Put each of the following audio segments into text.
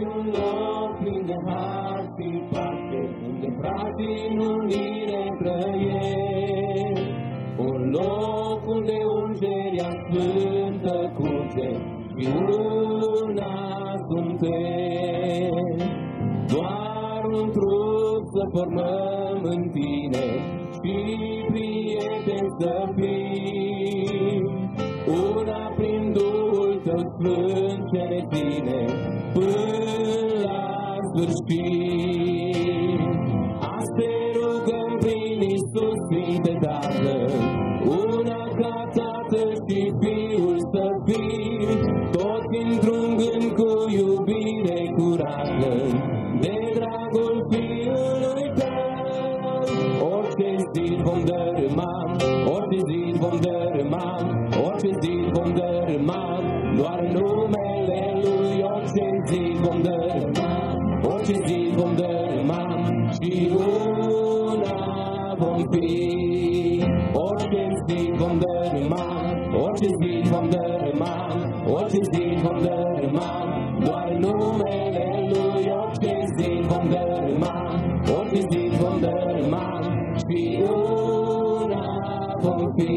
un loc plin de har și pace, unde frații în unire trăiesc. Un loc unde ungerea sfântă curge și una suntem. Doar un trup să formăm în tine și prieteni să fim. Una prin Duhul tău sfânt ce ne ține până la sfârșit. Azi te rugăm prin Iisus, Sfinte Tatăl, una ca Tatăl și Fiul să fim, toți într-un gând cu iubire curată, de dragul Fiului tău. Orice zid vom dărâma, orice zid vom dărâma, orice zid vom dărâma, doar numele Lui. Orice zid vom dărâma, orice zid vom dărâma și una vom fi. Orice zid vom dărâma, orice zid vom dărâma, orice zid vom dărâma, doar numele Lui. Orice zid vom dărâma, orice zid vom dărâma și una vom fi.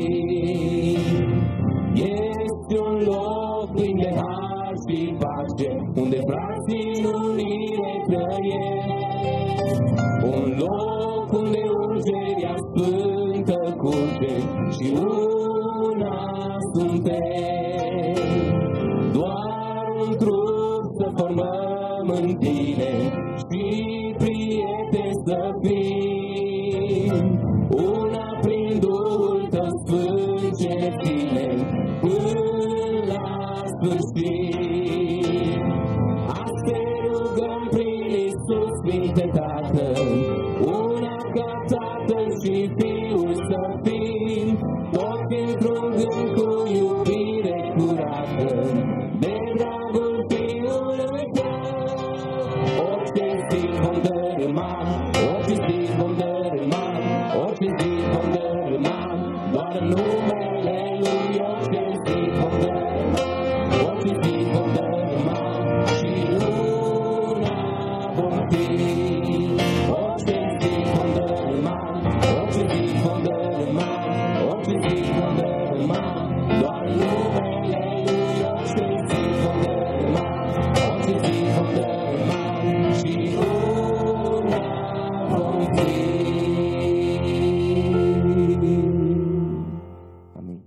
Este un loc plin de har și pace, unde frații în unire trăiesc. Un loc unde ungerea sfântă curge și una suntem. Doar un trup să formăm în tine și prieteni să fim. Una prin Duhul tău sfânt ce ne ține până la sfârșit. Azi te rugăm prin Iisus, Sfinte Tatăl, una ca Tatăl și Fiul să fim, toți într-un gând cu iubire curată, de dragul Fiului tău. Orice zid vom dărâma, orice zid vom dărâma, orice zid vom dărâma, doar numele Lui. Orice zid vom dărâma, orice zid vom dărâma și una vom fi. Orice zid vom dărâma, orice zid vom dărâma, orice zid vom dărâma, doar numele Lui. Orice zid vom dărâma, orice zid vom dărâma și una vom fi. Amin.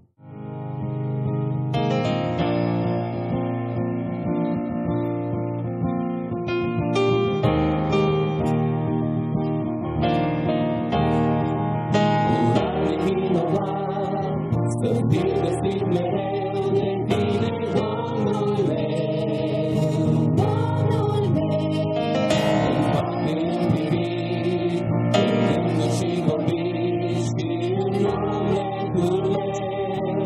Curare vinovat, să fiu găsit mereu de tine, Domnul meu. În fapte împlinit, în gânduri și vorbiri și în umletul meu.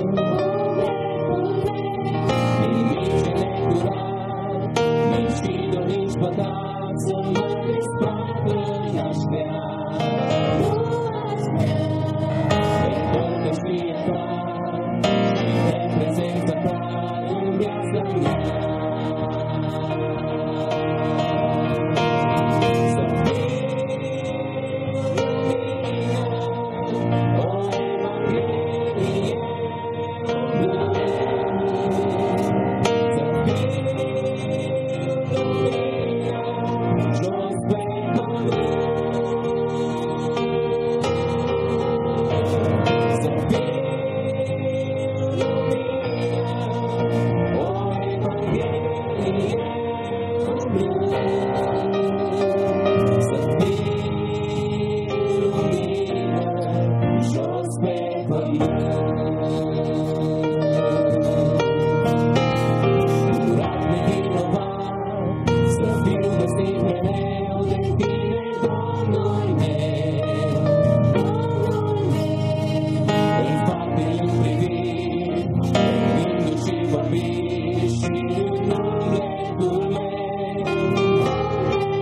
Nimic ce necurat, nici și nici păcat să mă desfacă n-aș vrea. Părtășia ta și de prezența ta în viața mea. Să fiu lumină, o Evanghelie blând. Să fiu lumină, jos pe pământ. Să fiu lumină, o Evanghelie blând. Să fiu lumină, jos pe pământ. Curat nevinovat, să fiu găsit mereu de tine, Domnul meu. În fapte în priviri, în gânduri și vorbiri și în umbletul meu.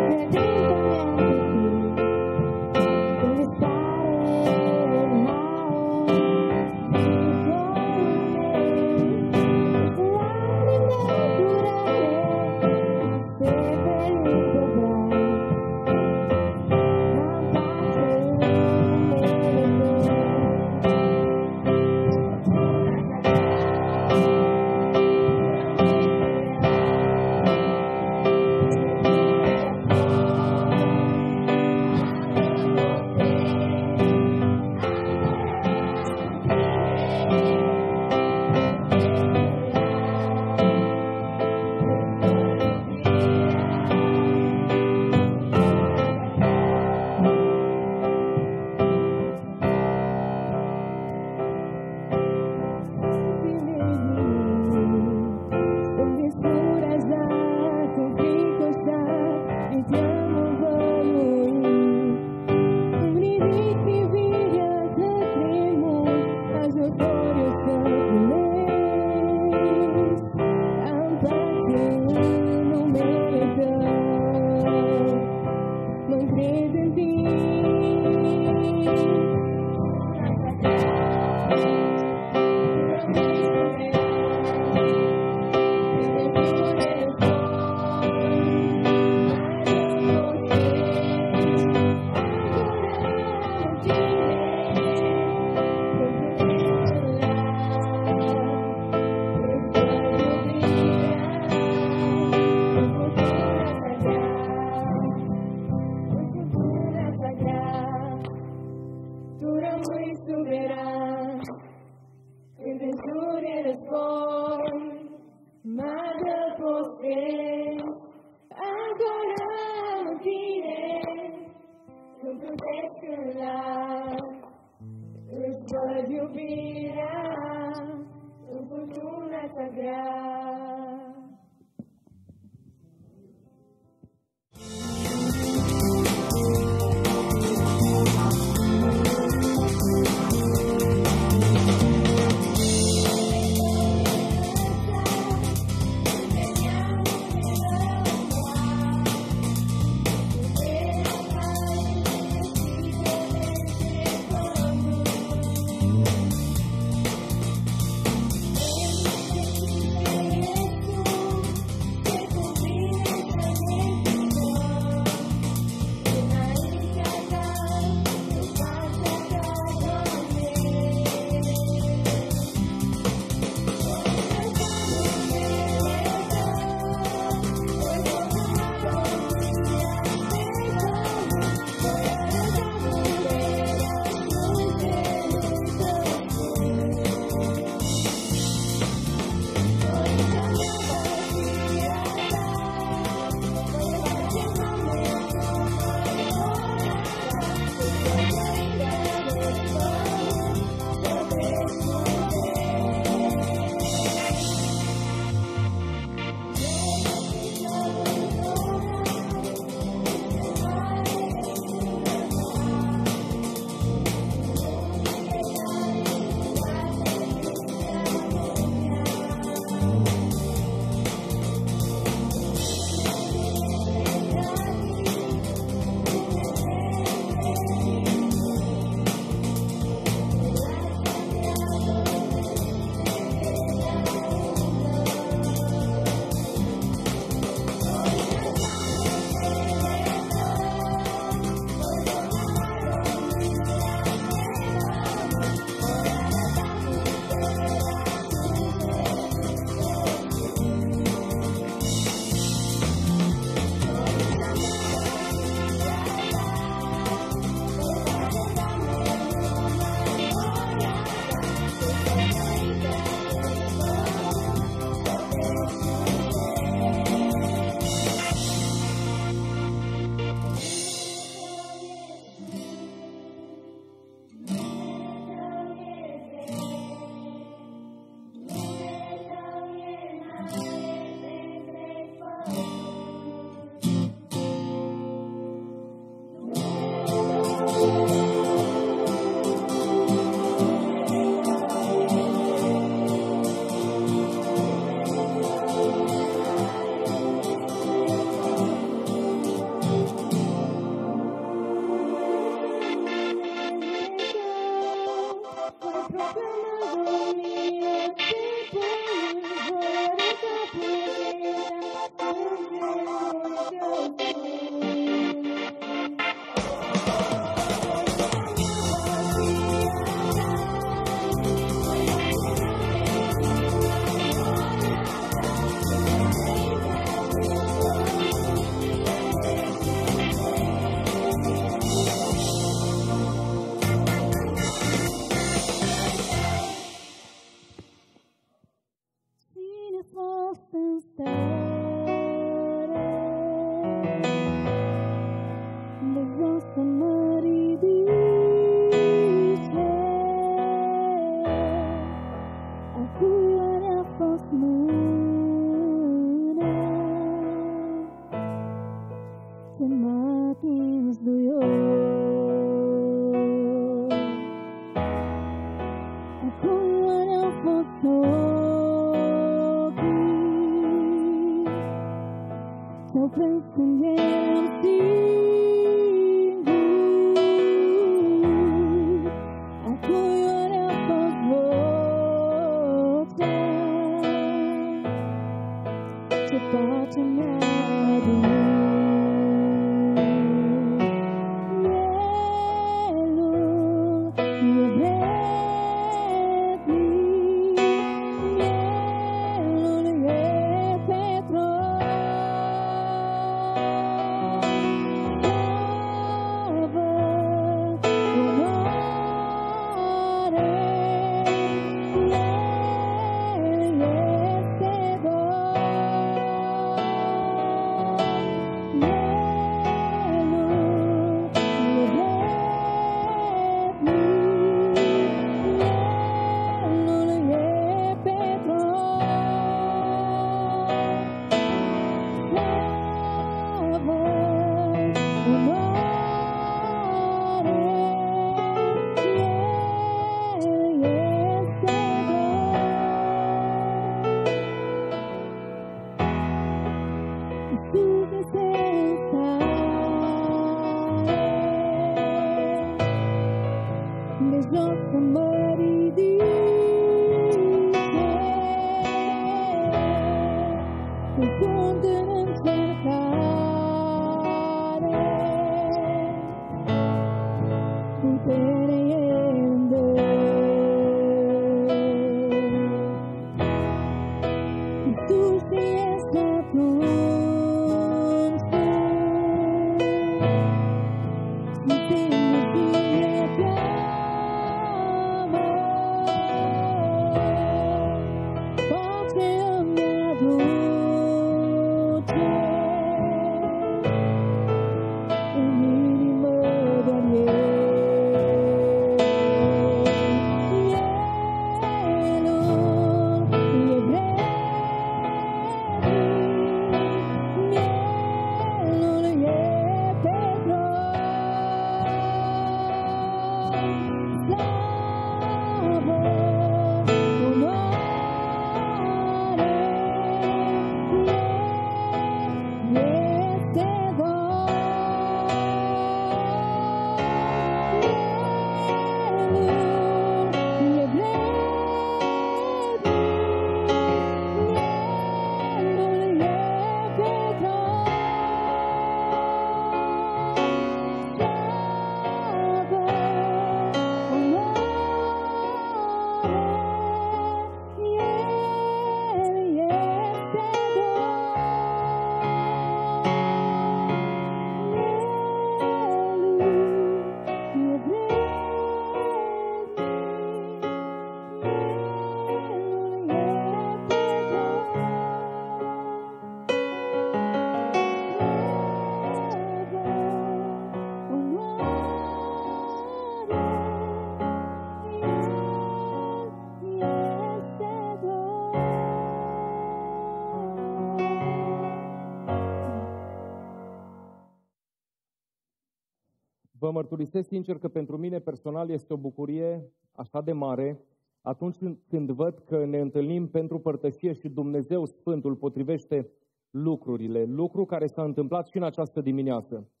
Vă mărturisesc sincer că pentru mine personal este o bucurie așa de mare atunci când văd că ne întâlnim pentru părtășie și Dumnezeu Sfântul potrivește lucrurile, lucru care s-a întâmplat și în această dimineață.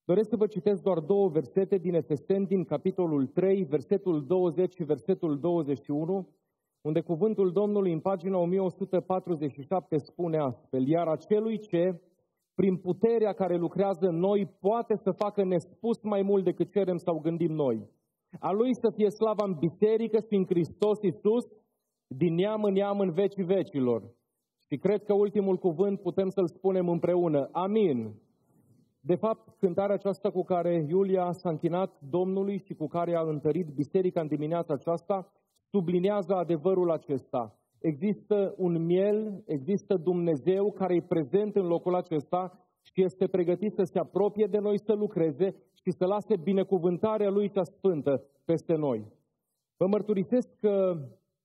Doresc să vă citesc doar două versete din Efeseni, din capitolul 3, versetul 20 și versetul 21, unde cuvântul Domnului în pagina 1147 spune astfel: iar acelui ce, prin puterea care lucrează în noi, poate să facă nespus mai mult decât cerem sau gândim noi. A Lui să fie slava în biserică și în Hristos Iisus, din neam în neam în vecii vecilor. Și cred că ultimul cuvânt putem să-l spunem împreună. Amin. De fapt, cântarea aceasta cu care Iulia s-a închinat Domnului și cu care a întărit biserica în dimineața aceasta, sublinează adevărul acesta. Există un miel, există Dumnezeu care e prezent în locul acesta și este pregătit să se apropie de noi, să lucreze și să lase binecuvântarea Lui cea sfântă peste noi. Vă mărturisesc că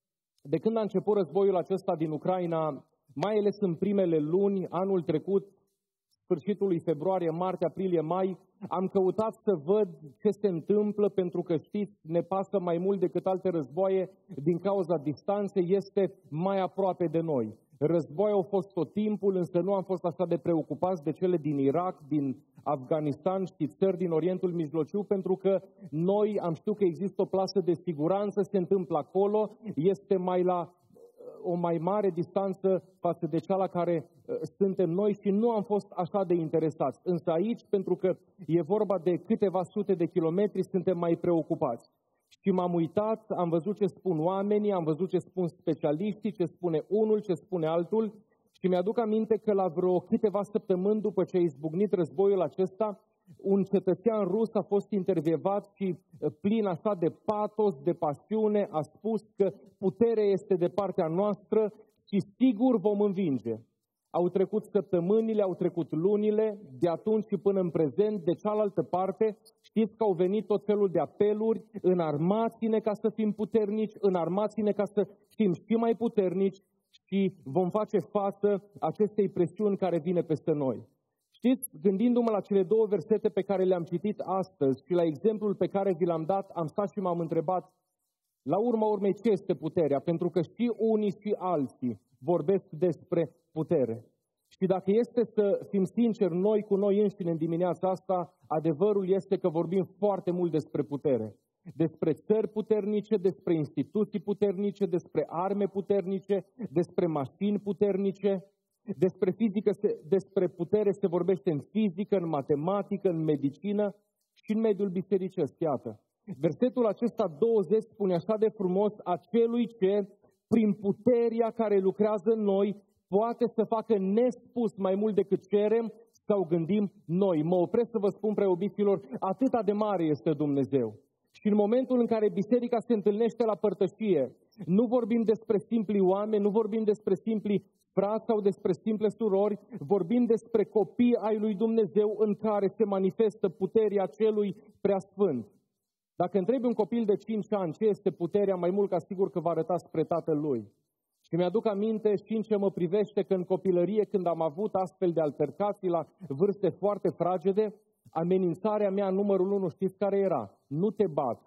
de când a început războiul acesta din Ucraina, mai ales în primele luni, anul trecut, sfârșitul lui februarie, martie, aprilie, mai, am căutat să văd ce se întâmplă, pentru că știți, ne pasă mai mult decât alte războaie, din cauza distanței, este mai aproape de noi. Războaie au fost tot timpul, însă nu am fost așa de preocupați de cele din Irak, din Afganistan și țări din Orientul Mijlociu, pentru că noi am știut că există o plasă de siguranță, se întâmplă acolo, este mai la o mai mare distanță față de cea la care suntem noi și nu am fost așa de interesați. Însă aici, pentru că e vorba de câteva sute de kilometri, suntem mai preocupați. Și m-am uitat, am văzut ce spun oamenii, am văzut ce spun specialiștii, ce spune unul, ce spune altul și mi-aduc aminte că la vreo câteva săptămâni după ce a izbucnit războiul acesta, un cetățean rus a fost intervievat și plin așa de patos, de pasiune, a spus că puterea este de partea noastră și sigur vom învinge. Au trecut săptămânile, au trecut lunile, de atunci și până în prezent, de cealaltă parte, știți că au venit tot felul de apeluri: înarmați-ne ca să fim puternici, înarmați-ne ca să fim și mai puternici și vom face față acestei presiuni care vine peste noi. Știți, gândindu-mă la cele două versete pe care le-am citit astăzi și la exemplul pe care vi l-am dat, am stat și m-am întrebat, la urma urmei, ce este puterea? Pentru că și unii și alții vorbesc despre putere. Și dacă este să fim sinceri noi cu noi înșine în dimineața asta, adevărul este că vorbim foarte mult despre putere. Despre țări puternice, despre instituții puternice, despre arme puternice, despre mașini puternice. Despre fizică, despre putere se vorbește în fizică, în matematică, în medicină și în mediul bisericesc. Iată, versetul acesta 20 spune așa de frumos: acelui ce, prin puterea care lucrează în noi, poate să facă nespus mai mult decât cerem sau gândim noi. Mă opresc să vă spun, preobiților, atâta de mare este Dumnezeu. Și în momentul în care biserica se întâlnește la părtășie, nu vorbim despre simpli oameni, nu vorbim despre simpli frați sau despre simple surori, vorbim despre copii ai lui Dumnezeu în care se manifestă puterea celui preasfânt. Dacă întrebi un copil de 5 ani ce este puterea, mai mult ca sigur că va arăta spre tatăl lui. Și mi-aduc aminte și în ce mă privește că în copilărie, când am avut astfel de altercații la vârste foarte fragede, amenințarea mea numărul 1, știți care era? Nu te bat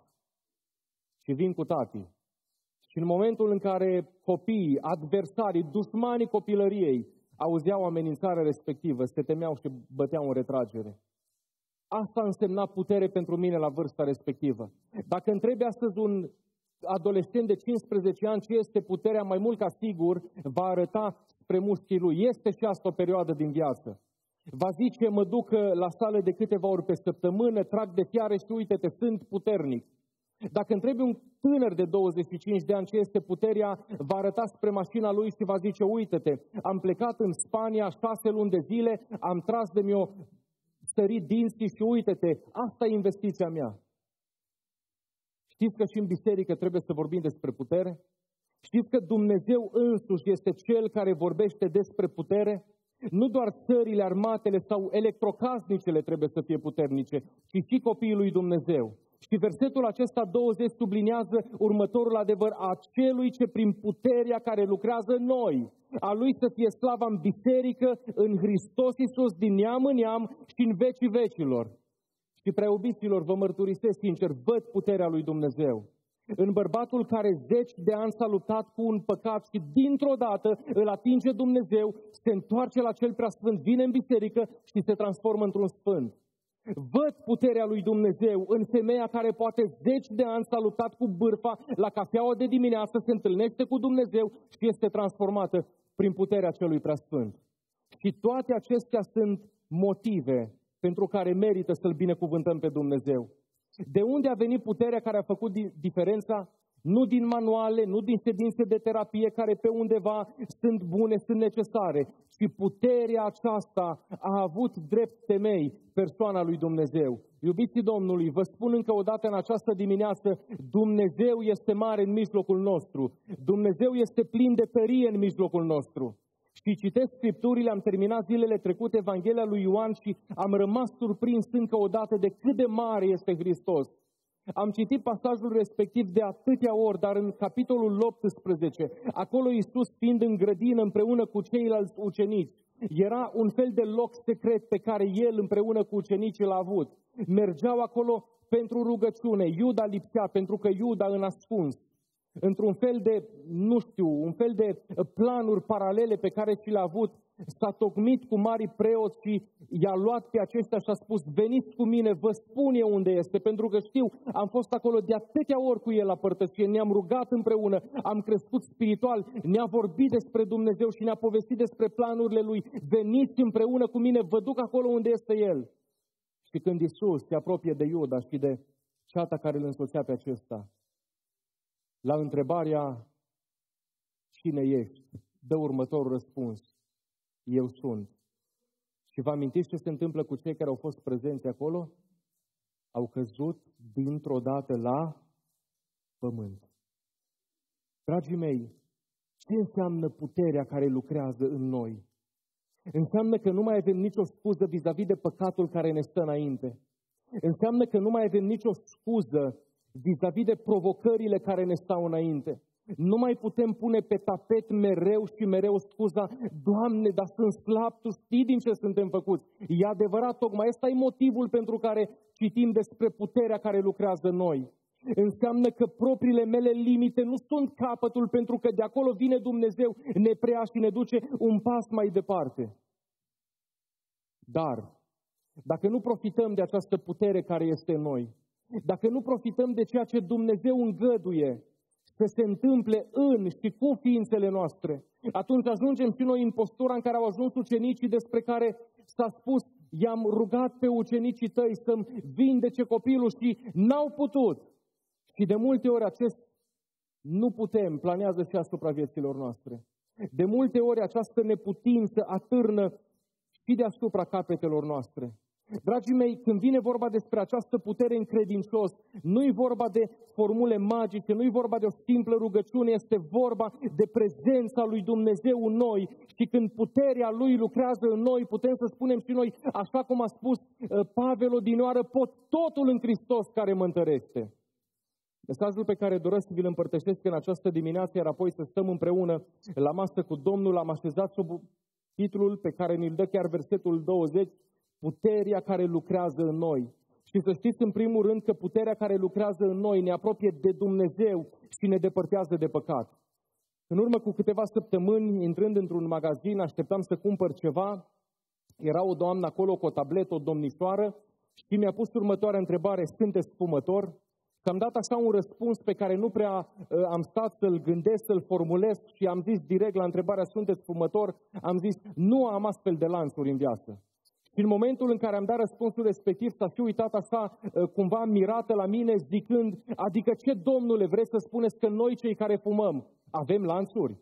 și vin cu tati. Și în momentul în care copiii, adversarii, dușmanii copilăriei auzeau amenințarea respectivă, se temeau și băteau în retragere. Asta însemna putere pentru mine la vârsta respectivă. Dacă întrebi astăzi un adolescent de 15 ani ce este puterea, mai mult ca sigur va arăta spre mușchii lui. Este și asta o perioadă din viață. Va zice: mă duc la sală de câteva ori pe săptămână, trag de fiare și uite-te, sunt puternic. Dacă întrebi un tânăr de 25 de ani ce este puterea, va arăta spre mașina lui și va zice: uite-te, am plecat în Spania 6 luni de zile, am tras de mi-o sărit dinții și uite-te, asta e investiția mea. Știți că și în biserică trebuie să vorbim despre putere? Știți că Dumnezeu însuși este Cel care vorbește despre putere? Nu doar țările, armatele sau electrocasnicele trebuie să fie puternice, ci și copiii lui Dumnezeu. Și versetul acesta 20 subliniază următorul adevăr: a celui ce prin puterea care lucrează în noi, a lui să fie slava în biserică, în Hristos Iisus, din neam în neam și în vecii vecilor. Și preobiților, vă mărturisesc sincer, văd puterea lui Dumnezeu. În bărbatul care 10 de ani s-a luptat cu un păcat și dintr-o dată îl atinge Dumnezeu, se întoarce la cel preasfânt, vine în biserică și se transformă într-un sfânt. Văd puterea lui Dumnezeu în femeia care poate 10 de ani s-a luptat cu bârfa la cafeaua de dimineață, se întâlnește cu Dumnezeu și este transformată prin puterea celui preasfânt. Și toate acestea sunt motive pentru care merită să-L binecuvântăm pe Dumnezeu. De unde a venit puterea care a făcut diferența? Nu din manuale, nu din ședințe de terapie care pe undeva sunt bune, sunt necesare, ci puterea aceasta a avut drept temei persoana lui Dumnezeu. Iubiții Domnului, vă spun încă o dată în această dimineață, Dumnezeu este mare în mijlocul nostru. Dumnezeu este plin de tărie în mijlocul nostru. Și citesc Scripturile, am terminat zilele trecute Evanghelia lui Ioan și am rămas surprins încă o dată de cât de mare este Hristos. Am citit pasajul respectiv de atâtea ori, dar în capitolul 18, acolo Iisus fiind în grădină împreună cu ceilalți ucenici, era un fel de loc secret pe care El împreună cu ucenicii l-a avut. Mergeau acolo pentru rugăciune, Iuda lipsea pentru că Iuda în ascuns, într-un fel de, un fel de planuri paralele pe care și le-a avut, s-a tocmit cu mari preoți și i-a luat pe aceștia și a spus, veniți cu mine, vă spun eu unde este, pentru că știu, am fost acolo de atâtea ori cu el la părtășie, ne-am rugat împreună, am crescut spiritual, ne-a vorbit despre Dumnezeu și ne-a povestit despre planurile Lui, veniți împreună cu mine, vă duc acolo unde este El. Și când Iisus se apropie de Iuda și de ceata care îl însoțea pe acesta, la întrebarea, cine ești, dă următorul răspuns, eu sunt. Și vă amintiți ce se întâmplă cu cei care au fost prezenți acolo? Au căzut dintr-o dată la pământ. Dragii mei, ce înseamnă puterea care lucrează în noi? Înseamnă că nu mai avem nicio scuză vis-a-vis de păcatul care ne stă înainte. Înseamnă că nu mai avem nicio scuză vis-a-vis de provocările care ne stau înainte. Nu mai putem pune pe tapet mereu și mereu scuza, Doamne, dar sunt slab, Tu știi din ce suntem făcuți. E adevărat, tocmai ăsta e motivul pentru care citim despre puterea care lucrează în noi. Înseamnă că propriile mele limite nu sunt capătul, pentru că de acolo vine Dumnezeu, ne preia și ne duce un pas mai departe. Dar, dacă nu profităm de această putere care este în noi, dacă nu profităm de ceea ce Dumnezeu îngăduie să se întâmple în și cu ființele noastre, atunci ajungem și noi în postura în care au ajuns ucenicii despre care s-a spus, i-am rugat pe ucenicii tăi să-mi vindece copilul și n-au putut. Și de multe ori acest nu putem planează și asupra vieților noastre. De multe ori această neputință atârnă și deasupra capetelor noastre. Dragii mei, când vine vorba despre această putere în credincios, nu-i vorba de formule magice, nu-i vorba de o simplă rugăciune, este vorba de prezența lui Dumnezeu în noi și când puterea Lui lucrează în noi, putem să spunem și noi, așa cum a spus Pavel odinioară, pot totul în Hristos care mă întărește. Mesajul pe care doresc să vi-l împărtășesc în această dimineață, iar apoi să stăm împreună la masă cu Domnul, am așezat sub titlul pe care ni-l dă chiar versetul 20, puterea care lucrează în noi. Și să știți în primul rând că puterea care lucrează în noi ne apropie de Dumnezeu și ne depărtează de păcat. În urmă cu câteva săptămâni, intrând într-un magazin, așteptam să cumpăr ceva, era o doamnă acolo cu o tabletă, o domnișoară, și mi-a pus următoarea întrebare, sunteți fumător? Și am dat așa un răspuns pe care nu prea am stat să-l gândesc, să-l formulez și am zis direct la întrebarea, sunteți fumător? Am zis, nu am astfel de lanțuri în viață. Și în momentul în care am dat răspunsul respectiv, s-a și uitat așa cumva mirată la mine, zicând, adică ce, domnule, vreți să spuneți că noi cei care fumăm avem lanțuri?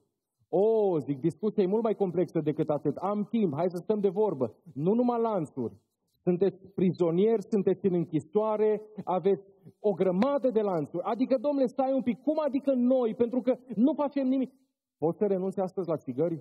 Zic, discuția e mult mai complexă decât atât. Am timp, hai să stăm de vorbă. Nu numai lanțuri. Sunteți prizonieri, sunteți în închisoare, aveți o grămadă de lanțuri. Adică, domnule, stai un pic, cum adică noi? Pentru că nu facem nimic. Poți să renunți astăzi la țigări?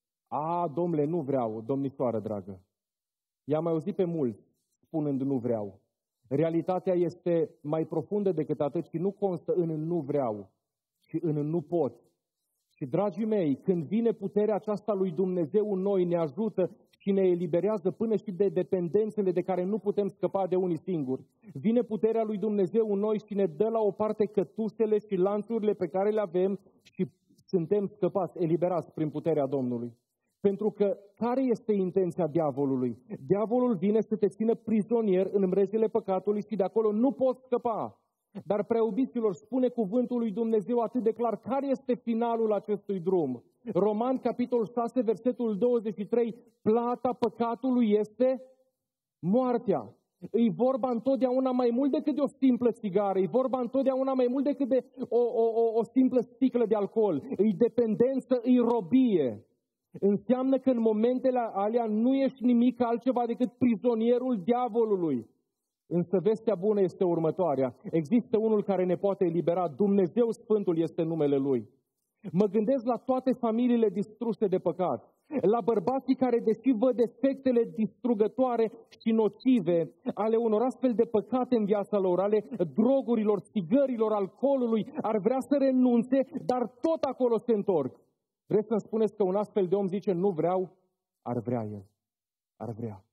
Domnule, nu vreau, domnișoară dragă. I-am mai auzit pe mulți spunând nu vreau. Realitatea este mai profundă decât atât și nu constă în nu vreau, ci în nu pot. Și, dragii mei, când vine puterea aceasta lui Dumnezeu în noi, ne ajută și ne eliberează până și de dependențele de care nu putem scăpa de unii singuri. Vine puterea lui Dumnezeu în noi și ne dă la o parte cătușele și lanțurile pe care le avem și suntem scăpați, eliberați prin puterea Domnului. Pentru că care este intenția diavolului? Diavolul vine să te țină prizonier în mrejele păcatului și de acolo nu poți scăpa. Dar, preiubiților, spune cuvântul lui Dumnezeu atât de clar care este finalul acestui drum. Roman, capitolul 6, versetul 23, plata păcatului este moartea. E vorba întotdeauna mai mult decât de o simplă țigară, e vorba întotdeauna mai mult decât de o simplă sticlă de alcool. E dependență, e robie. Înseamnă că în momentele alea nu ești nimic altceva decât prizonierul diavolului. Însă vestea bună este următoarea. Există unul care ne poate elibera. Dumnezeu Sfântul este numele Lui. Mă gândesc la toate familiile distruse de păcat. La bărbații care, deși văd efectele distrugătoare și nocive ale unor astfel de păcate în viața lor, ale drogurilor, țigărilor, alcoolului, ar vrea să renunțe, dar tot acolo se întorc. Vreți să-mi spuneți că un astfel de om zice, nu vreau? Ar vrea el. Ar vrea.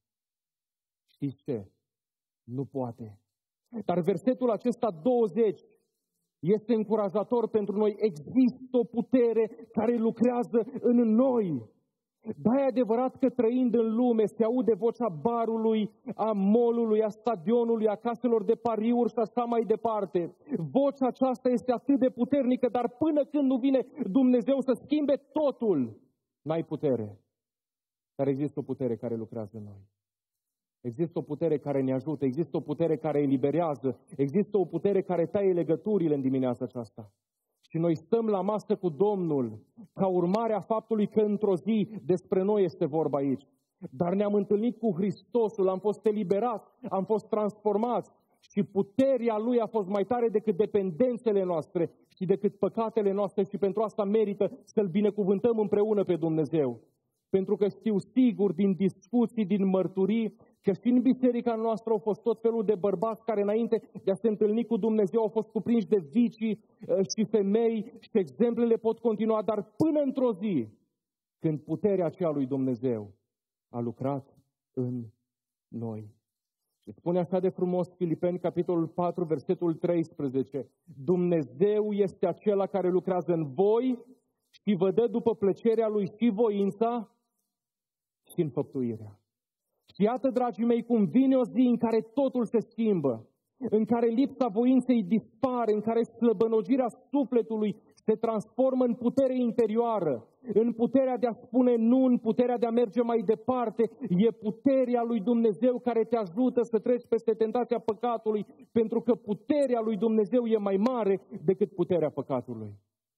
Știți ce? Nu poate. Dar versetul acesta 20 este încurajator pentru noi. Există o putere care lucrează în noi. Da, e adevărat că trăind în lume se aude vocea barului, a molului, a stadionului, a caselor de pariuri și așa mai departe. Vocea aceasta este atât de puternică, dar până când nu vine Dumnezeu să schimbe totul, n-ai putere. Dar există o putere care lucrează în noi. Există o putere care ne ajută, există o putere care eliberează, există o putere care taie legăturile în dimineața aceasta. Și noi stăm la masă cu Domnul ca urmare a faptului că într-o zi despre noi este vorba aici. Dar ne-am întâlnit cu Hristosul, am fost eliberați, am fost transformați și puterea Lui a fost mai tare decât dependențele noastre și decât păcatele noastre și pentru asta merită să-L binecuvântăm împreună pe Dumnezeu. Pentru că știu sigur din discuții, din mărturii, că și în biserica noastră au fost tot felul de bărbați care înainte de a se întâlni cu Dumnezeu au fost cuprinși de vicii și femei și exemplele pot continua, dar până într-o zi, când puterea aceea lui Dumnezeu a lucrat în noi. Și spune așa de frumos Filipeni, capitolul 4, versetul 13, Dumnezeu este acela care lucrează în voi și vă dă după plăcerea Lui și voința și înfăptuirea. Și iată, dragii mei, cum vine o zi în care totul se schimbă, în care lipsa voinței dispare, în care slăbănogirea sufletului se transformă în putere interioară, în puterea de a spune nu, în puterea de a merge mai departe. E puterea lui Dumnezeu care te ajută să treci peste tentația păcatului, pentru că puterea lui Dumnezeu e mai mare decât puterea păcatului.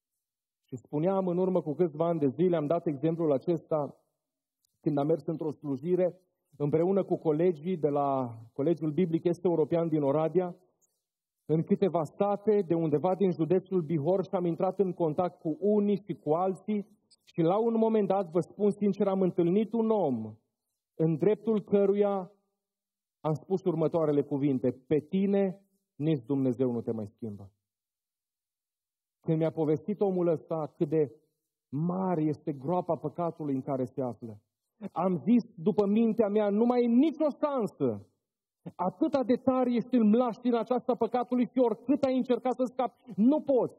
Și spuneam în urmă cu câțiva ani de zile, am dat exemplul acesta când am mers într-o slujire împreună cu colegii de la Colegiul Biblic Est European din Oradea, în câteva sate de undeva din județul Bihor și am intrat în contact cu unii și cu alții și la un moment dat, vă spun sincer, am întâlnit un om în dreptul căruia am spus următoarele cuvinte: pe tine nici Dumnezeu nu te mai schimbă. Când mi-a povestit omul ăsta cât de mare este groapa păcatului în care se află, am zis după mintea mea, nu mai e nicio șansă. Atâta de tare ești în mlaștina aceasta păcatului și oricât ai încercat să scapi, nu poți.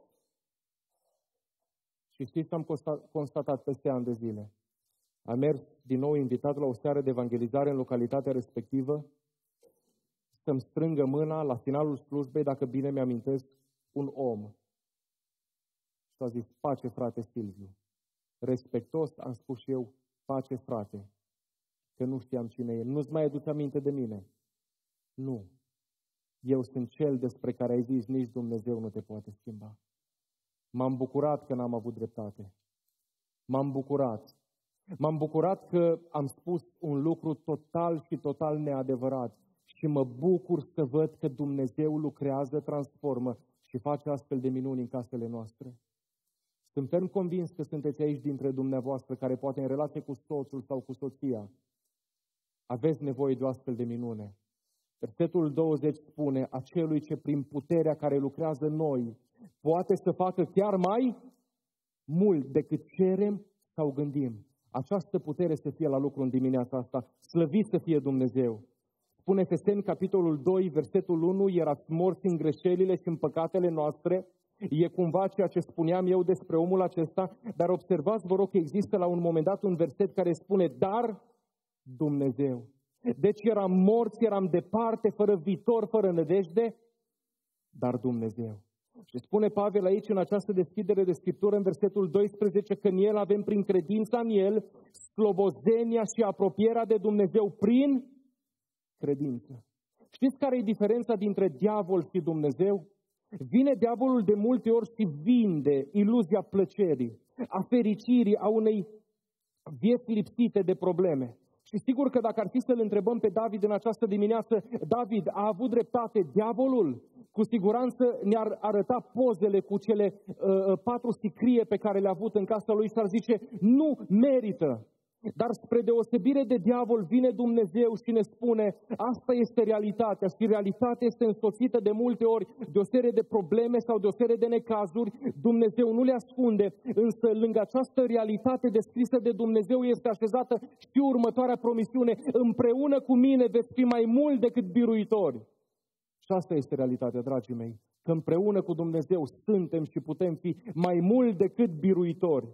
Și știți ce am constatat peste ani de zile? Am mers din nou invitat la o seară de evangelizare în localitatea respectivă, să-mi strângă mâna la finalul slujbei, dacă bine mi-amintesc, un om. Și a zis, pace frate Silviu. Respectos am spus și eu, pace frate, că nu știam cine e. Nu-ți mai aduci aminte de mine? Nu. Eu sunt cel despre care ai zis, nici Dumnezeu nu te poate schimba. M-am bucurat că n-am avut dreptate. M-am bucurat. M-am bucurat că am spus un lucru total și total neadevărat. Și mă bucur să văd că Dumnezeu lucrează, transformă și face astfel de minuni în casele noastre. Sunt ferm convins că sunteți aici dintre dumneavoastră care poate în relație cu soțul sau cu soția aveți nevoie de o astfel de minune. Versetul 20 spune, acelui ce prin puterea care lucrează în noi poate să facă chiar mai mult decât cerem sau gândim. Această putere să fie la lucru în dimineața asta. Slăvit să fie Dumnezeu. Spune Efeseni, capitolul 2, versetul 1, erați morți în greșelile și în păcatele noastre, E cumva ceea ce spuneam eu despre omul acesta, dar observați, vă rog, că există la un moment dat un verset care spune, dar Dumnezeu. Deci eram morți, eram departe, fără viitor, fără nădejde, dar Dumnezeu. Și spune Pavel aici, în această deschidere de Scriptură, în versetul 12, că în El avem prin credința în El slobozenia și apropierea de Dumnezeu prin credință. Știți care e diferența dintre diavol și Dumnezeu? Vine diavolul de multe ori și vinde iluzia plăcerii, a fericirii, a unei vieți lipsite de probleme. Și sigur că dacă ar fi să-l întrebăm pe David în această dimineață, David, a avut dreptate diavolul? Cu siguranță ne-ar arăta pozele cu cele 4 sicrie pe care le-a avut în casa lui și ar zice, nu merită. Dar spre deosebire de diavol vine Dumnezeu și ne spune, asta este realitatea și realitatea este însoțită de multe ori de o serie de probleme sau de o serie de necazuri. Dumnezeu nu le ascunde, însă lângă această realitate descrisă de Dumnezeu este așezată și următoarea promisiune, împreună cu mine veți fi mai mult decât biruitori. Și asta este realitatea, dragii mei, că împreună cu Dumnezeu suntem și putem fi mai mult decât biruitori.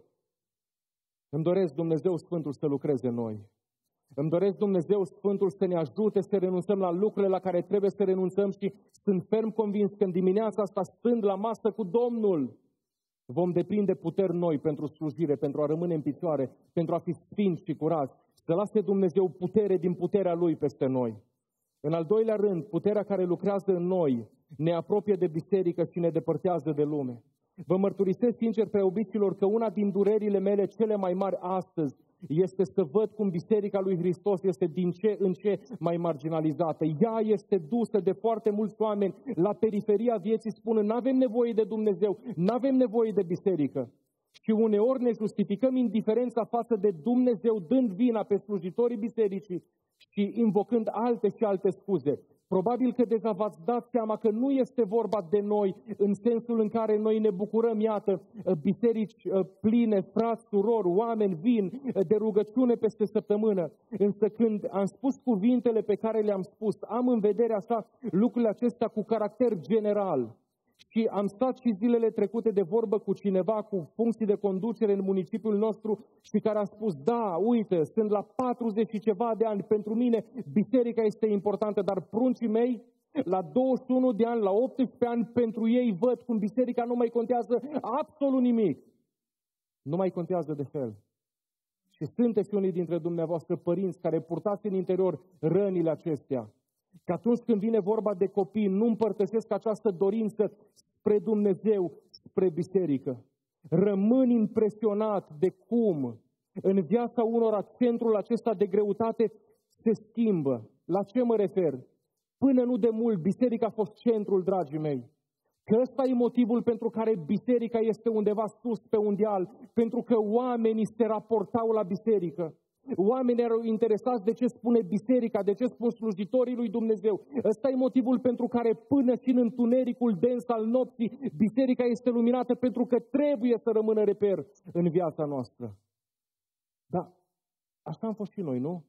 Îmi doresc Dumnezeu Sfântul să lucreze în noi. Îmi doresc Dumnezeu Sfântul să ne ajute să renunțăm la lucrurile la care trebuie să renunțăm și sunt ferm convins că în dimineața asta, stând la masă cu Domnul, vom deprinde puteri noi pentru slujire, pentru a rămâne în picioare, pentru a fi sfinți și curați. Să lase Dumnezeu putere din puterea Lui peste noi. În al doilea rând, puterea care lucrează în noi ne apropie de biserică și ne depărtează de lume. Vă mărturisesc sincer, preobiților, că una din durerile mele cele mai mari astăzi este să văd cum Biserica lui Hristos este din ce în ce mai marginalizată. Ea este dusă de foarte mulți oameni la periferia vieții, spunând, n-avem nevoie de Dumnezeu, n-avem nevoie de biserică. Și uneori ne justificăm indiferența față de Dumnezeu, dând vina pe slujitorii bisericii și invocând alte și alte scuze. Probabil că deja v-ați dat seama că nu este vorba de noi în sensul în care noi ne bucurăm, iată, biserici pline, frați, surori, oameni vin de rugăciune peste săptămână. Însă când am spus cuvintele pe care le-am spus, am în vedere așa lucrurile acestea cu caracter general. Și am stat și zilele trecute de vorbă cu cineva cu funcții de conducere în municipiul nostru și care a spus, da, uite, sunt la 40 și ceva de ani, pentru mine biserica este importantă, dar pruncii mei, la 21 de ani, la 18 ani, pentru ei văd cum biserica nu mai contează absolut nimic. Nu mai contează de fel. Și sunteți unii dintre dumneavoastră părinți care purtați în interior rănile acestea. Că atunci când vine vorba de copii, nu împărtășesc această dorință spre Dumnezeu, spre biserică. Rămân impresionat de cum în viața unora centrul acesta de greutate se schimbă. La ce mă refer? Până nu de mult, biserica a fost centrul, dragii mei. Că ăsta e motivul pentru care biserica este undeva sus pe un deal, pentru că oamenii se raportau la biserică. Oamenii erau interesați de ce spune biserica, de ce spun slujitorii lui Dumnezeu. Ăsta e motivul pentru care până și în întunericul dens al nopții, biserica este luminată, pentru că trebuie să rămână reper în viața noastră. Da, așa am fost și noi, nu?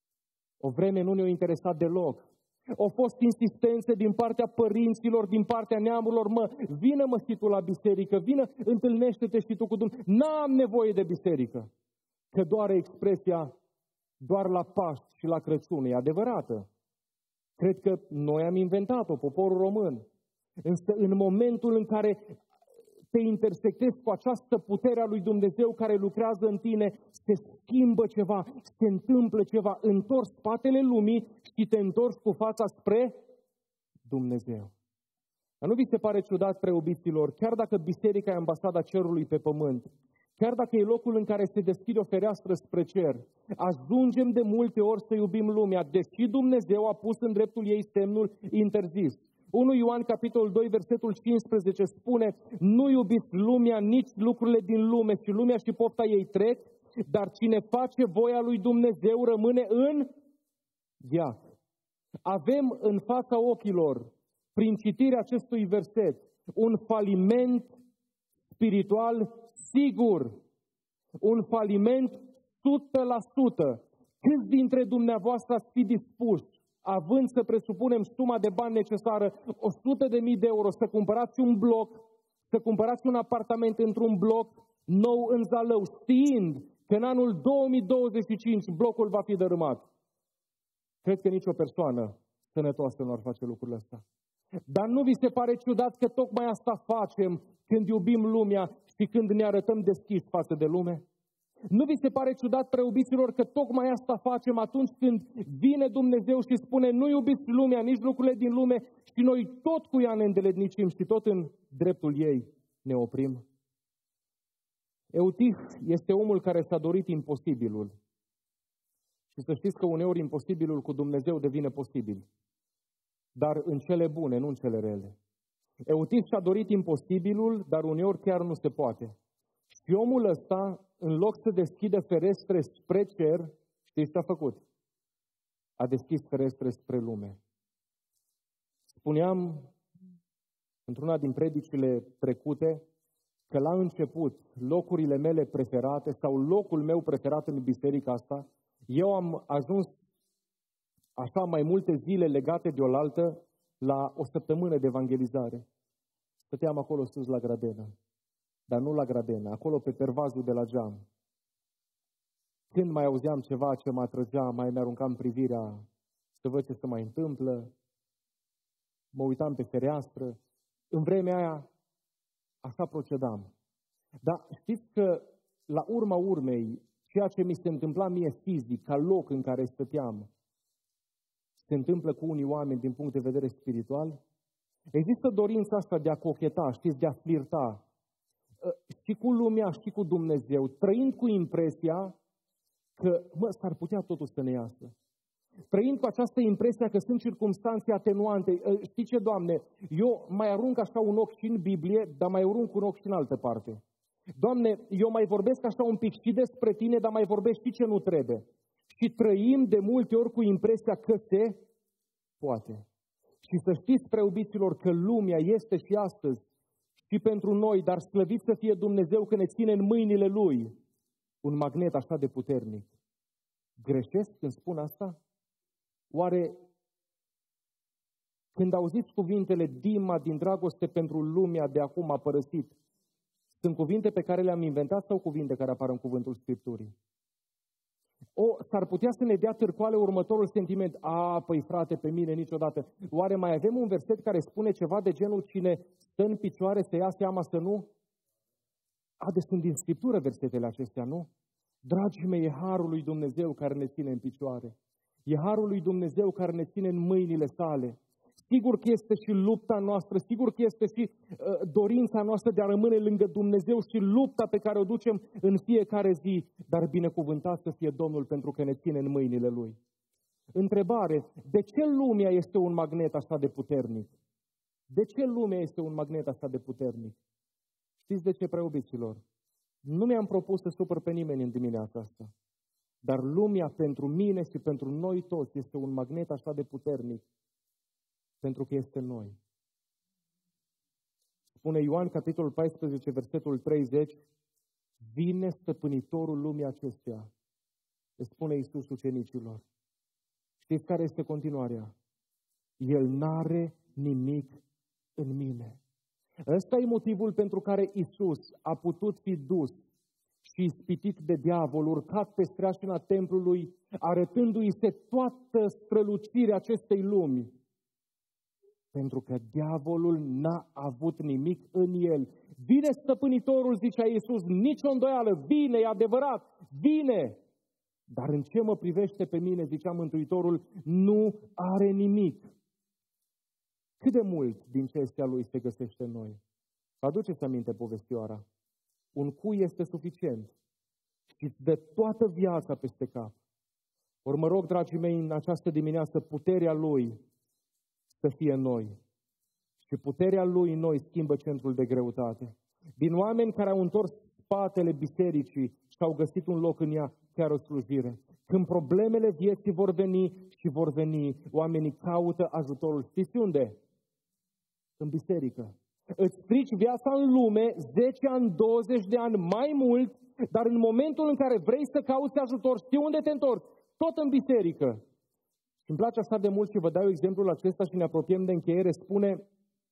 O vreme nu ne-a interesat deloc. Au fost insistențe din partea părinților, din partea neamurilor, vină mă și tu la biserică, vină, întâlnește-te și tu cu Dumnezeu. N-am nevoie de biserică. Că doar expresia, doar la Paști și la Crăciun, e adevărată. Cred că noi am inventat-o, poporul român. Însă în momentul în care te intersectezi cu această putere a lui Dumnezeu care lucrează în tine, se schimbă ceva, se întâmplă ceva, întorci spatele lumii și te întorci cu fața spre Dumnezeu. Dar nu vi se pare ciudat, preobiților, chiar dacă biserica e ambasada cerului pe pământ, chiar dacă e locul în care se deschide o fereastră spre cer, ajungem de multe ori să iubim lumea, deși Dumnezeu a pus în dreptul ei semnul interzis. 1 Ioan, capitolul 2, versetul 15 spune, nu iubiți lumea, nici lucrurile din lume, și lumea și pofta ei trec, dar cine face voia lui Dumnezeu rămâne în viață. Avem în fața ochilor, prin citirea acestui verset, un faliment spiritual sigur, un faliment 100%. Câți dintre dumneavoastră ați fi dispuși, având să presupunem suma de bani necesară, 100.000 de euro, să cumpărați un bloc, să cumpărați un apartament într-un bloc nou în Zalău, știind că în anul 2025 blocul va fi dărâmat. Cred că nicio persoană sănătoasă nu ar face lucrurile astea. Dar nu vi se pare ciudat că tocmai asta facem când iubim lumea și când ne arătăm deschiși față de lume? Nu vi se pare ciudat, preiubiților, că tocmai asta facem atunci când vine Dumnezeu și spune nu iubiți lumea, nici lucrurile din lume și noi tot cu ea ne îndeletnicim și tot în dreptul ei ne oprim? Eutih este omul care și-a dorit imposibilul. Și să știți că uneori imposibilul cu Dumnezeu devine posibil. Dar în cele bune, nu în cele rele. Eutih și-a dorit imposibilul, dar uneori chiar nu se poate. Și omul ăsta, în loc să deschidă ferestre spre cer, știți ce a făcut? A deschis ferestre spre lume. Spuneam într-una din predicile trecute că la început locurile mele preferate sau locul meu preferat în biserica asta, eu am ajuns așa mai multe zile legate de oaltă la o săptămână de evangelizare. Stăteam acolo sus la gradenă, dar nu la gradenă, acolo pe pervazul de la geam. Când mai auzeam ceva ce mă atrăgea, mai mi-aruncam privirea să văd ce se mai întâmplă, mă uitam pe fereastră. În vremea aia, așa procedam. Dar știți că, la urma urmei, ceea ce mi se întâmpla mie fizic, ca loc în care stăteam, se întâmplă cu unii oameni din punct de vedere spiritual? Există dorința asta de a cocheta, știți, de a flirta, și cu lumea și cu Dumnezeu, trăind cu impresia că, s-ar putea totul să ne iasă. Trăind cu această impresie că sunt circumstanțe atenuante. Știi ce, Doamne, eu mai arunc așa un ochi și în Biblie, dar mai arunc un ochi și în altă parte. Doamne, eu mai vorbesc așa un pic și despre Tine, dar mai vorbesc și ce nu trebuie. Și trăim de multe ori cu impresia că se poate. Și să știți, preiubiților, că lumea este și astăzi și pentru noi, dar slăvit să fie Dumnezeu că ne ține în mâinile Lui un magnet așa de puternic. Greșesc când spun asta? Oare când auziți cuvintele Dima din dragoste pentru lumea de acum a părăsit, sunt cuvinte pe care le-am inventat sau cuvinte care apar în cuvântul Scripturii? S-ar putea să ne dea târcoale următorul sentiment. Păi frate, pe mine niciodată. Oare mai avem un verset care spune ceva de genul cine stă în picioare să ia seama să nu? Deci sunt din Scriptură versetele acestea, nu? Dragii mei, e harul lui Dumnezeu care ne ține în picioare. E harul lui Dumnezeu care ne ține în mâinile sale. Sigur că este și lupta noastră, sigur că este și dorința noastră de a rămâne lângă Dumnezeu și lupta pe care o ducem în fiecare zi, dar binecuvântat să fie Domnul pentru că ne ține în mâinile Lui. Întrebare, de ce lumea este un magnet așa de puternic? De ce lumea este un magnet așa de puternic? Știți de ce, preiubiților? Nu mi-am propus să supăr pe nimeni în dimineața asta, dar lumea pentru mine și pentru noi toți este un magnet așa de puternic, pentru că este noi. Spune Ioan, capitolul 14, versetul 30, vine stăpânitorul lumii acesteia. Le spune Iisus ucenicilor. Știți care este continuarea? El n-are nimic în mine. Ăsta e motivul pentru care Iisus a putut fi dus și ispitit de diavol, urcat pe streașina templului, arătându-i se toată strălucirea acestei lumi. Pentru că diavolul n-a avut nimic în el. Vine stăpânitorul, zicea Iisus, nicio îndoială, vine, e adevărat, vine. Dar în ce mă privește pe mine, zicea Mântuitorul, nu are nimic. Cât de mult din ce este a lui se găsește în noi? Vă aduceți aminte povestioara? Un cui este suficient și îți dă toată viața peste cap. Ori mă rog, dragii mei, în această dimineață, puterea lui să fie în noi. Și puterea lui în noi schimbă centrul de greutate. Din oameni care au întors spatele bisericii și au găsit un loc în ea, chiar o slujire. Când problemele vieții vor veni și vor veni, oamenii caută ajutorul. Știți unde? În biserică. Îți strici viața în lume, 10 ani, 20 de ani, mai mult, dar în momentul în care vrei să cauți ajutor, știi unde te întorci? Tot în biserică. Și îmi place așa de mult și vă dau exemplul acesta și ne apropiem de încheiere. Spune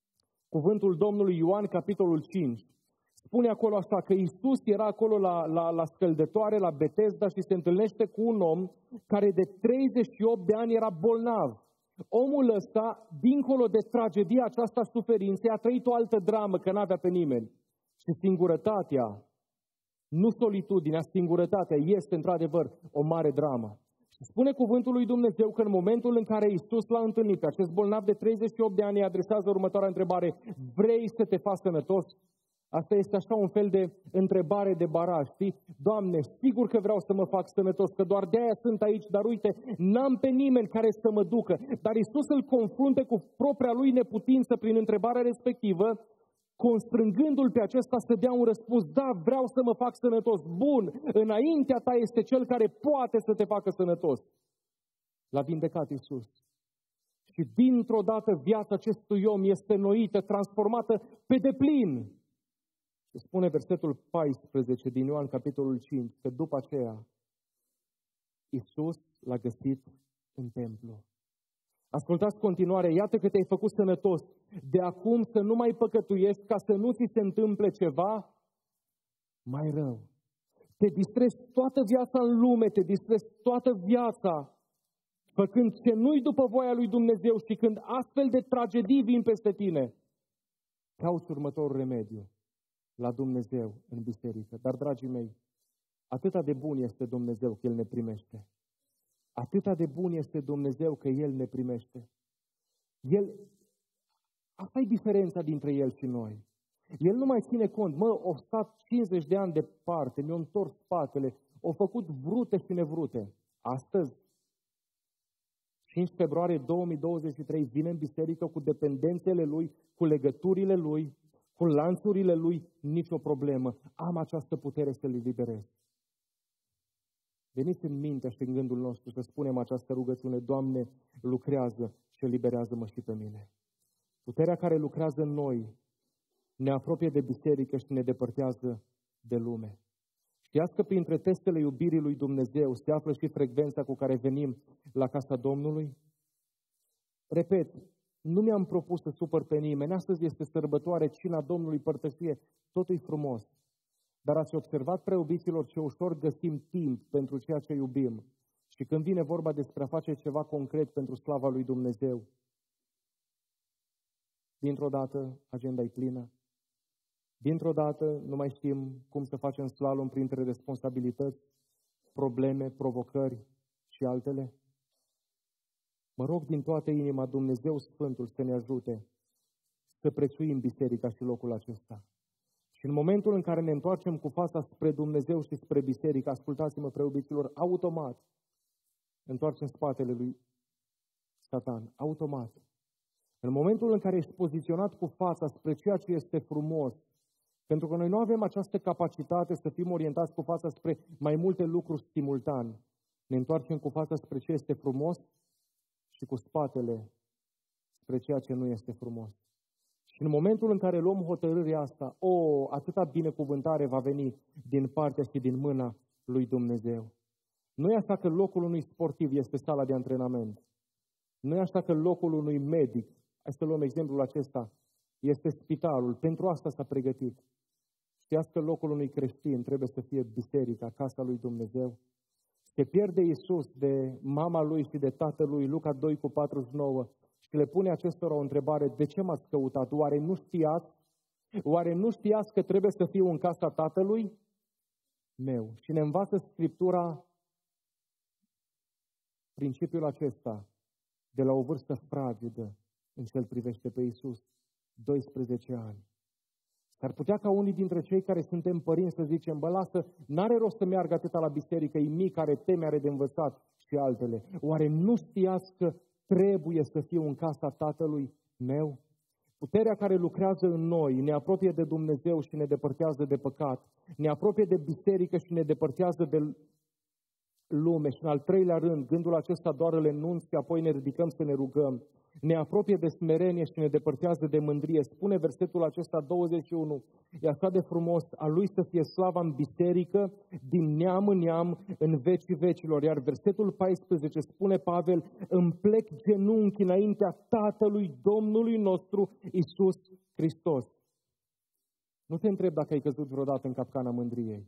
Cuvântul Domnului Ioan, capitolul 5. Spune acolo așa, că Iisus era acolo la scăldătoare, la Betesda, și se întâlnește cu un om care de 38 de ani era bolnav. Omul ăsta, dincolo de tragedia aceasta suferinței, a trăit o altă dramă, că n-avea pe nimeni. Și singurătatea, nu solitudinea, singurătatea este într-adevăr o mare dramă. Și spune cuvântul lui Dumnezeu că în momentul în care Iisus l-a întâlnit pe acest bolnav de 38 de ani, îi adresează următoarea întrebare: vrei să te faci sănătos? Asta este așa un fel de întrebare de baraj, știi? Doamne, sigur că vreau să mă fac sănătos, că doar de-aia sunt aici, dar uite, n-am pe nimeni care să mă ducă. Dar Iisus îl confruntă cu propria lui neputință prin întrebarea respectivă, constrângându-l pe acesta să dea un răspuns: da, vreau să mă fac sănătos. Bun, înaintea ta este cel care poate să te facă sănătos. L-a vindecat Iisus. Și dintr-o dată viața acestui om este înnoită, transformată pe deplin. Și spune versetul 14 din Ioan, capitolul 5, că după aceea Iisus l-a găsit în templu. Ascultați continuare: iată că te-ai făcut sănătos, de acum să nu mai păcătuiești, ca să nu ți se întâmple ceva mai rău. Te distrezi toată viața în lume, te distrezi toată viața făcând ce nu-i după voia lui Dumnezeu, și când astfel de tragedii vin peste tine, cauți următorul remediu la Dumnezeu în biserică. Dar, dragii mei, atâta de bun este Dumnezeu că El ne primește. Atâta de bun este Dumnezeu că El ne primește. Asta e diferența dintre El și noi. El nu mai ține cont: au stat 50 de ani departe, mi-au întors spatele, au făcut vrute și nevrute. Astăzi, 5 februarie 2023, vine în biserică cu dependențele lui, cu legăturile lui, cu lanțurile lui, nicio problemă. Am această putere să-l eliberez. Veniți în mintea și în gândul nostru să spunem această rugăciune: Doamne, lucrează și eliberează-mă și pe mine. Puterea care lucrează în noi ne apropie de biserică și ne depărtează de lume. Știați că printre testele iubirii lui Dumnezeu se află și frecvența cu care venim la casa Domnului? Repet, nu mi-am propus să supăr pe nimeni. Astăzi este sărbătoare, cina Domnului, părtășie, totul e frumos. Dar ați observat, preiubiților, ce ușor găsim timp pentru ceea ce iubim. Și când vine vorba despre a face ceva concret pentru slava lui Dumnezeu, dintr-o dată agenda e plină. Dintr-o dată nu mai știm cum să facem slalom printre responsabilități, probleme, provocări și altele. Mă rog din toată inima Dumnezeu Sfântul să ne ajute să prețuim biserica și locul acesta. Și în momentul în care ne întoarcem cu fața spre Dumnezeu și spre biserică, ascultați-mă, preiubiților, automat întoarcem spatele lui Satan. Automat. În momentul în care ești poziționat cu fața spre ceea ce este frumos, pentru că noi nu avem această capacitate să fim orientați cu fața spre mai multe lucruri simultan, ne întoarcem cu fața spre ce este frumos și cu spatele spre ceea ce nu este frumos. Și în momentul în care luăm hotărârea asta, atâta binecuvântare va veni din partea și din mâna lui Dumnezeu. Nu e așa că locul unui sportiv este sala de antrenament. Nu e așa că locul unui medic, hai să luăm exemplul acesta, este spitalul. Pentru asta s-a pregătit. Știați că locul unui creștin trebuie să fie biserica, casa lui Dumnezeu? Se pierde Iisus de mama lui și de tatăl lui, Luca 2:49, și le pune acestora o întrebare: de ce m-ați căutat? Oare nu știați? Oare nu știați că trebuie să fiu în casa tatălui meu? Și ne învață Scriptura principiul acesta de la o vârstă fragedă în ce îl privește pe Iisus, 12 ani. S-ar putea ca unii dintre cei care suntem părinți să zicem: lasă, n-are rost să meargă atâta la biserică, e mic, are teme, are de învățat și altele. Oare nu știați că trebuie să fiu în casa tatălui meu? Puterea care lucrează în noi ne apropie de Dumnezeu și ne depărtează de păcat, ne apropie de biserică și ne depărtează de lume. Și în al treilea rând, gândul acesta doar îl enunț și apoi ne ridicăm să ne rugăm. Ne apropie de smerenie și ne depărtează de mândrie. Spune versetul acesta 21, e așa de frumos, a Lui să fie slava în biserică, din neam în neam, în vecii vecilor. Iar versetul 14 spune Pavel, îmi plec genunchi înaintea Tatălui Domnului nostru Iisus Hristos. Nu te întreb dacă ai căzut vreodată în capcana mândriei.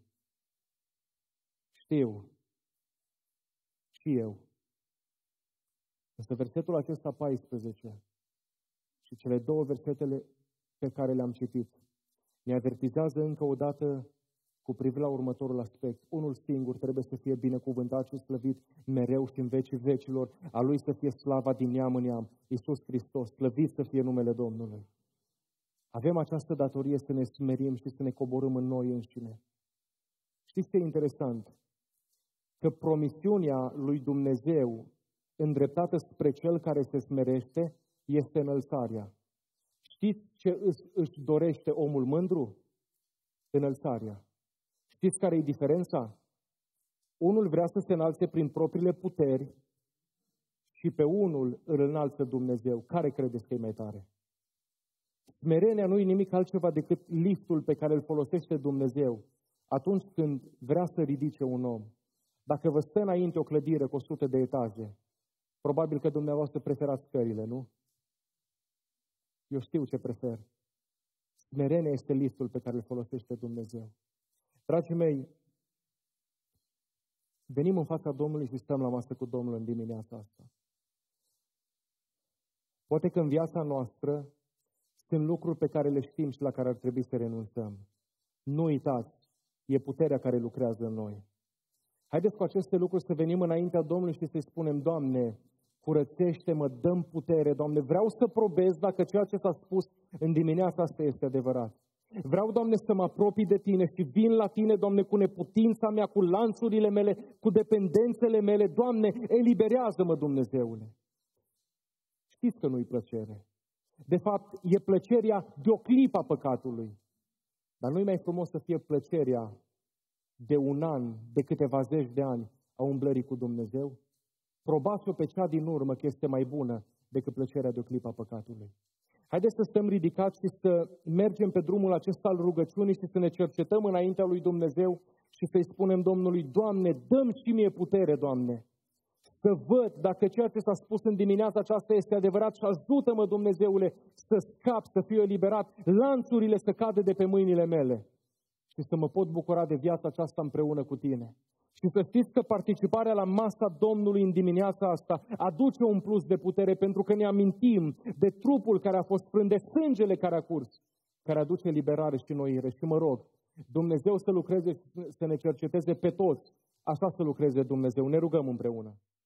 Știu. Și eu. Însă versetul acesta 14 și cele două versetele pe care le-am citit ne avertizează încă o dată cu privire la următorul aspect. Unul singur trebuie să fie binecuvântat și slăvit mereu și în vecii vecilor. A Lui să fie slava din neam în neam. Iisus Hristos, slăvit să fie numele Domnului. Avem această datorie să ne smerim și să ne coborâm în noi înșine. Știți ce e interesant? Că promisiunea lui Dumnezeu îndreptată spre cel care se smerește este înălțarea. Știți ce își dorește omul mândru? Înălțarea. Știți care e diferența? Unul vrea să se înalțe prin propriile puteri și pe unul îl înalță Dumnezeu. Care credeți că e mai tare? Smerenia nu e nimic altceva decât liftul pe care îl folosește Dumnezeu atunci când vrea să ridice un om. Dacă vă stă înainte o clădire cu 100 de etaje, probabil că dumneavoastră preferați scările, nu? Eu știu ce prefer. Smerenia este liftul pe care îl folosește Dumnezeu. Dragii mei, venim în fața Domnului și stăm la masă cu Domnul în dimineața asta. Poate că în viața noastră sunt lucruri pe care le știm și la care ar trebui să renunțăm. Nu uitați, e puterea care lucrează în noi. Haideți cu aceste lucruri să venim înaintea Domnului și să-i spunem, Doamne, curățește-mă, dă-mi putere, Doamne, vreau să probez dacă ceea ce s-a spus în dimineața asta este adevărat. Vreau, Doamne, să mă apropii de Tine și vin la Tine, Doamne, cu neputința mea, cu lanțurile mele, cu dependențele mele. Doamne, eliberează-mă, Dumnezeule. Știți că nu-i plăcere. De fapt, e plăcerea de o clipă a păcatului. Dar nu-i mai frumos să fie plăcerea de un an, de câteva zeci de ani a umblării cu Dumnezeu? Probați-o pe cea din urmă că este mai bună decât plăcerea de o clipă a păcatului. Haideți să stăm ridicați și să mergem pe drumul acesta al rugăciunii și să ne cercetăm înaintea lui Dumnezeu și să-i spunem Domnului, Doamne, dă-mi și mie putere, Doamne, să văd dacă ceea ce s-a spus în dimineața aceasta este adevărat și ajută-mă, Dumnezeule, să scap, să fiu eliberat, lanțurile să cadă de pe mâinile mele și să mă pot bucura de viața aceasta împreună cu Tine. Și să știți că participarea la masa Domnului în dimineața asta aduce un plus de putere, pentru că ne amintim de trupul care a fost frânt, de sângele care a curs, care aduce liberare și noire. Și mă rog, Dumnezeu să lucreze, să ne cerceteze pe toți, așa să lucreze Dumnezeu. Ne rugăm împreună.